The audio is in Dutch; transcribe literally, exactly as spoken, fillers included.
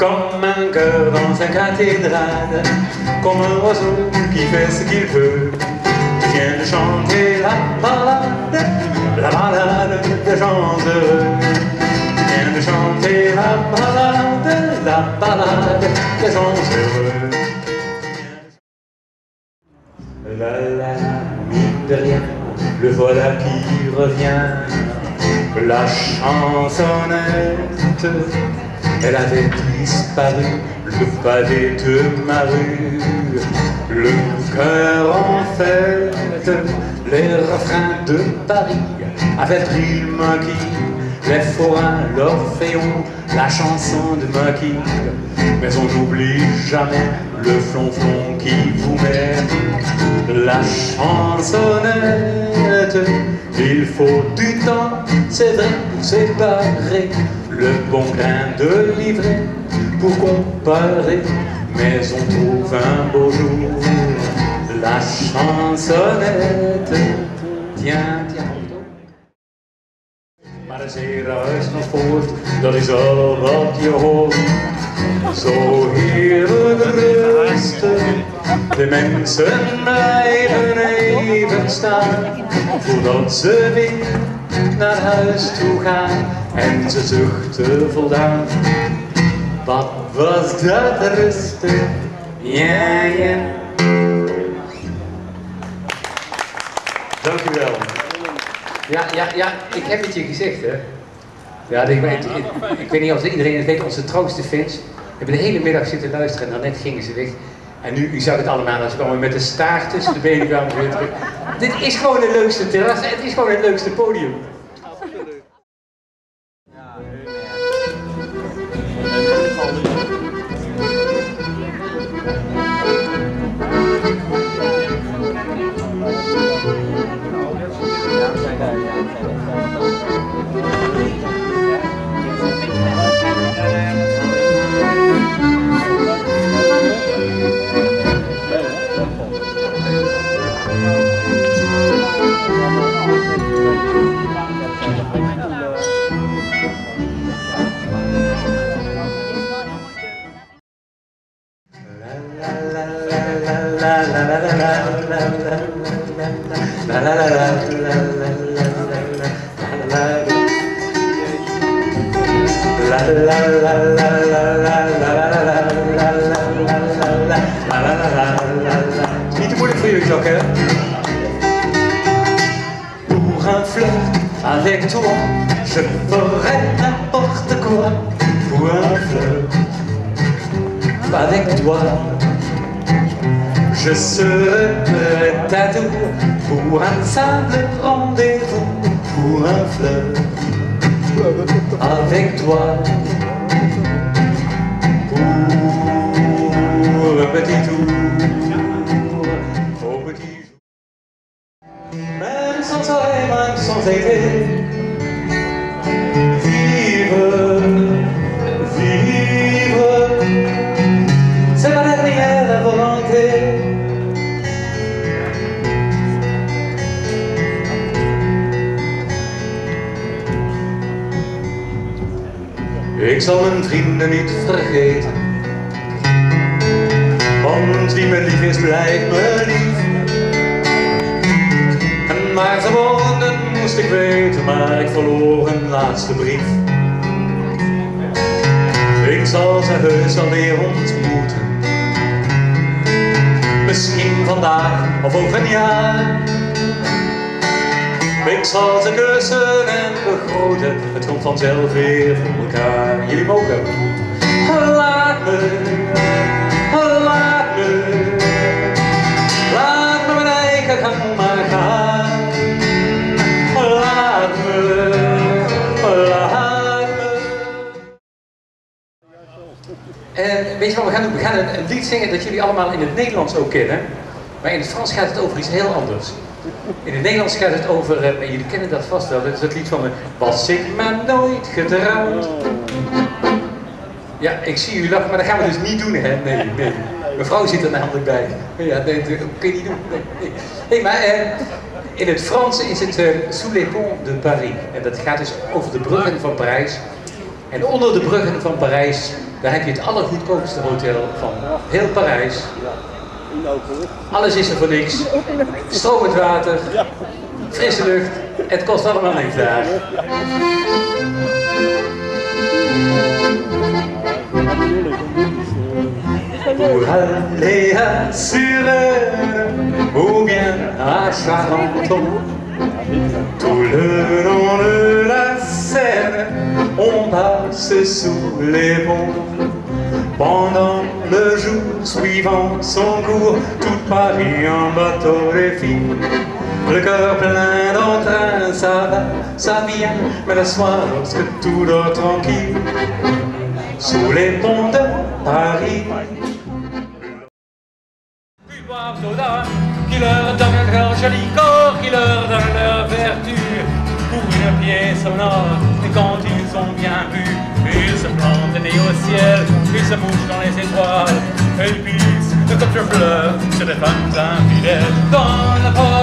comme un cœur dans sa cathédrale, comme un oiseau qui fait ce qu'il veut. Il vient de chanter la balade, la balade des gens heureux. Il vient de chanter la balade, la balade des gens heureux. La la, mine de rien, le voilà qui revient. La chansonnette, elle avait disparu, le pavé de ma rue, le cœur en fête, les refrains de Paris avaient pris le maquis, les forains, l'orphéon, la chanson de maquis. Mais on n'oublie jamais le flonflon qui vous met la chansonnette. Il faut du temps, c'est vrai, pour séparer le bon grain de l'ivraie pour comparer. Mais on trouve un beau jour la chansonnette. Tiens, tiens. Maar de zeereis nog voort, dat is al wat je hoort. Zo heerlijk rusten, de mensen blijven even staan, voordat ze weer naar huis toe gaan en ze zuchten voldaan. Wat was dat rustig, ja ja. Dank u wel. Ja, ja, ja, ik heb het je gezegd, hè. Ja, ik, weet, ik, ik weet niet of iedereen het weet, onze trouwste fans hebben de hele middag zitten luisteren en daarnet gingen ze weg. En nu, u zag het allemaal, als ze kwamen met de staart tussen de benen kwamen weer terug. Dit is gewoon het leukste terras, het is gewoon het leukste podium. Absoluut. Ja, Niet te moeilijk voor jullie, Jacques, hè? Pour un flirt avec toi, je ferai n'importe quoi. Pour un flirt avec toi, je serai prêt à tout. Pour un simple rendez-vous, pour un flirt avec toi. Pour un petit tour, au petit jour. Même sans soleil, même sans été, vivre, vivre, c'est ma dernière volonté. Ik zal mijn vrienden niet vergeten, want wie me lief is, blijft me lief. En waar ze woonden moest ik weten, maar ik verloor een laatste brief. Ik zal ze heus alweer ontmoeten, misschien vandaag of over een jaar. Ik zal ze kussen en begroeten, het komt vanzelf weer voor elkaar. Jullie mogen. Laat me, laat me, laat me mijn eigen gang maar gaan. Laat me, laat me. En weet je wat we gaan doen? We gaan een, een lied zingen dat jullie allemaal in het Nederlands ook kennen. Maar in het Frans gaat het over iets heel anders. In het Nederlands gaat het over, uh, en jullie kennen dat vast wel, dat is het lied van uh, Was ik maar nooit getrouwd. Ja, ik zie jullie lachen, maar dat gaan we dus niet doen, hè? Nee, nee. Mevrouw zit er namelijk bij. Ja, nee, dat kun je niet doen. Nee, nee. Hey, maar uh, in het Frans is het uh, Sous les ponts de Paris. En dat gaat dus over de bruggen van Parijs. En onder de bruggen van Parijs Daar heb je het allergoedkoopste hotel van heel Parijs. In de open lucht. Alles is er voor niks. Stromend water, frisse lucht. Het kost allemaal niks daar. Pour aller à Suresnes ou bien à Charenton, tout le long de la Seine, on passe sous les ponts. Pendant le jour suivant son cours, tout Paris en bateau défile. Le cœur plein d'entrain, ça va, ça vient, mais le soir, lorsque tout dort tranquille, sous les ponts de Paris. Soldats qui leur donnent leur joli corps, qui leur donnent leur vertu pour une pièce sonore. Et quand ils ont bien vu, ils se plantent le nez au ciel, ils se mouchent dans les étoiles, et ils pissent comme je pleure sur des femmes infidèles dans la porte.